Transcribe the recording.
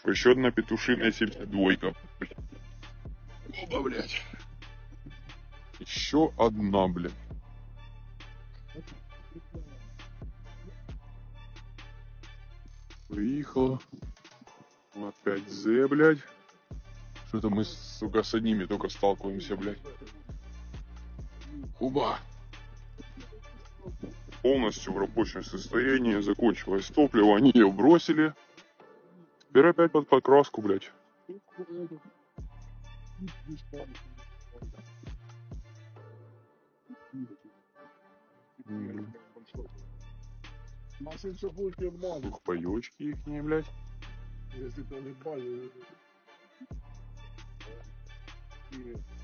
Еще одна петушиная 72. Оба, блядь. Еще одна, блядь. Приехала. Опять З, блядь. Что-то мы, сука, с одними только сталкиваемся, блядь. Хуба. Полностью в рабочем состоянии. Закончилось топливо. Они ее бросили. Теперь опять под покраску, блядь. Сухпайочки ихние, блядь. Если то не бали.